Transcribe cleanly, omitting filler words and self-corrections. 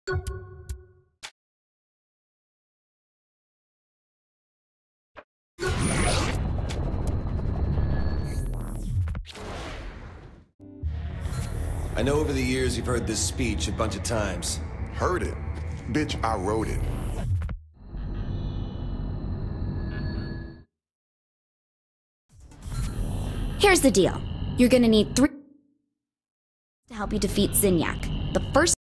I know over the years you've heard this speech a bunch of times. Heard it? Bitch, I wrote it. Here's the deal. You're gonna need 3 to help you defeat Zinyak. The first